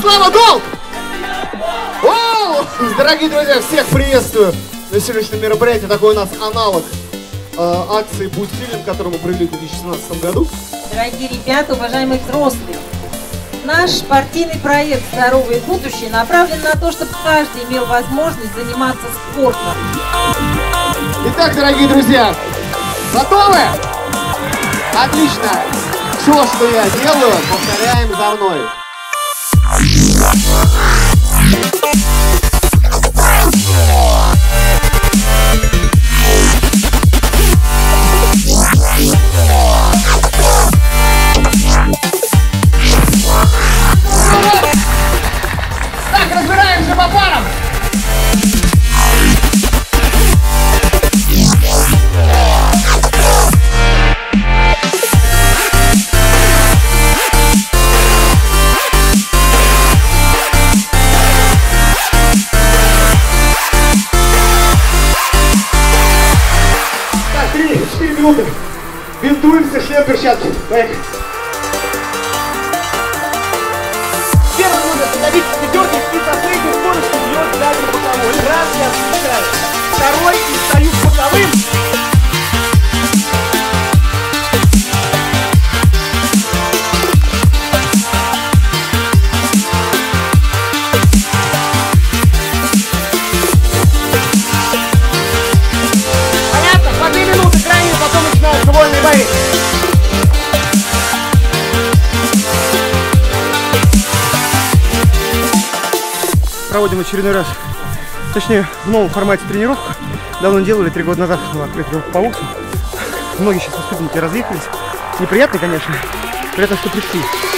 Слава Долг! О, дорогие друзья, всех приветствую на сегодняшнем мероприятии. Такой у нас аналог акции «Будь сильным», которую мы провели в 2017 году. Дорогие ребята, уважаемые взрослые, наш партийный проект «Здоровое будущее» направлен на то, чтобы каждый имел возможность заниматься спортом. Итак, дорогие друзья, готовы? Отлично! Все, что я делаю, повторяем за мной. Так, разбираемся по парам. Так, 3-4 минуты. Бинтуемся, шлем, перчатки. Поехали. Первый нужно становиться пятерки и со средней скоростью бьет дальше боковой. Раз, я отвечаю. Второй и стою боковым. Понятно? По 2 минуты крайне, потом начинаются вольные бои. Проводим очередной раз, точнее, в новом формате тренировку. Давно делали, 3 года назад была тренировка по боксу. Многие сейчас воспитанники разъехались. Неприятно, конечно, приятно, что пришли.